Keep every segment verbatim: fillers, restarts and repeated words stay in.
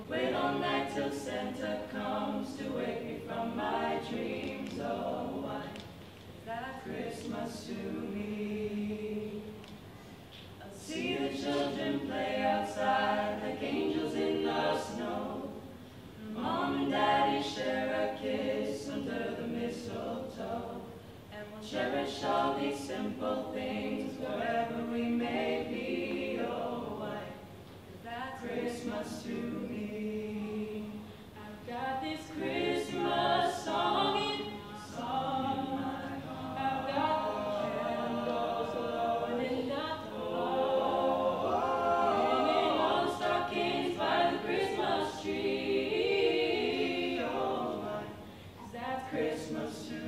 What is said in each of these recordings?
Wait all night till Santa comes to wake me from my dreams. Oh, why is that Christmas to me? I'll see the children play outside like angels in the snow. Mom and Daddy share a kiss under the mistletoe. And we'll cherish all these simple things wherever we may be. Oh, why is that Christmas to me? I've got this Christmas song in my song. I've got the candles glowing in the door, hanging on stockings by the Christmas tree. Oh, why is that Christmas to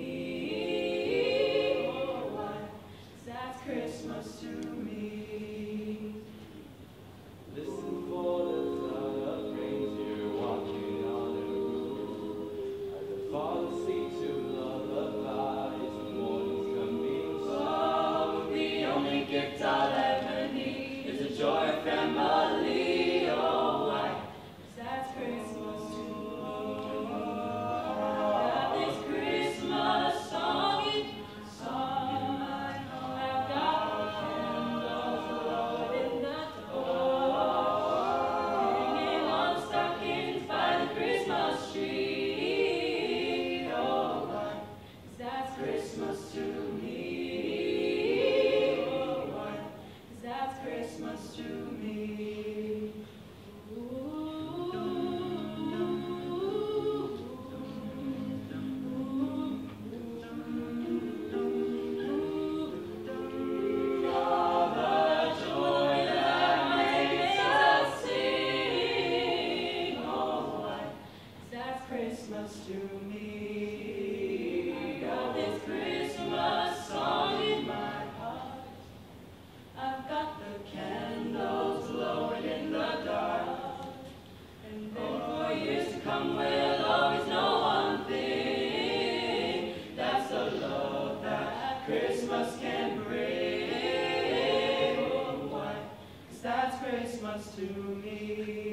me? Oh, why is that Christmas to me? Listen for the sound of reindeer walking on a roof. As the father sings to lullabies, the morning's coming soon. The only gift I'll ever need is the joy of family. Oh, why is that Christmas to me? I've got this Christmas song in my song. I've got the candles glowing in the door, hanging on stockings by the Christmas tree. Oh, why is that Christmas to me? Oh, why is that Christmas to me? All the joy that makes us sing. Oh, why is that Christmas to me? I got this Christmas song in my heart. I've got the candles glowing in the dark. And then for years to come we'll always know one thing. That's the love that Christmas can bring. Oh, why is that Christmas to me?